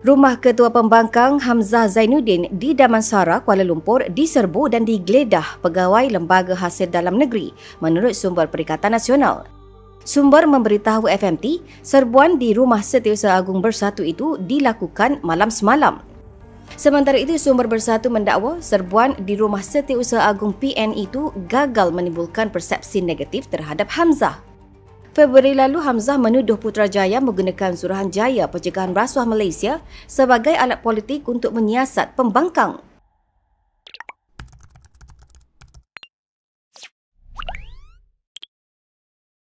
Rumah Ketua Pembangkang Hamzah Zainuddin di Damansara, Kuala Lumpur diserbu dan digeledah pegawai Lembaga Hasil Dalam Negeri menurut sumber Perikatan Nasional. Sumber memberitahu FMT, serbuan di Rumah Setiausaha Agung Bersatu itu dilakukan malam semalam. Sementara itu, sumber Bersatu mendakwa serbuan di Rumah Setiausaha Agung PN itu gagal menimbulkan persepsi negatif terhadap Hamzah. Februari lalu, Hamzah menuduh Putrajaya menggunakan Suruhanjaya Pencegahan Rasuah Malaysia sebagai alat politik untuk menyiasat pembangkang.